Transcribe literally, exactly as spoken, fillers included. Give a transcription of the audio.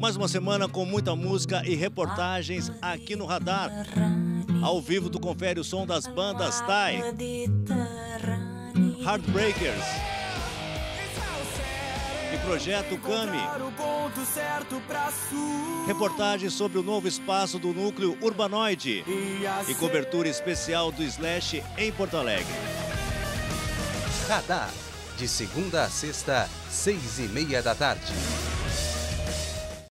Mais uma semana com muita música e reportagens aqui no Radar. Ao vivo tu confere o som das bandas Thai, Heartbreakers e Projeto Kami. Reportagem sobre o novo espaço do núcleo Urbanoide e cobertura especial do Slash em Porto Alegre. Radar, de segunda a sexta, seis e meia da tarde.